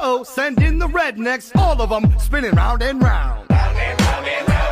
Uh-oh, send in the rednecks, all of them spinning round and round. Round and round and round.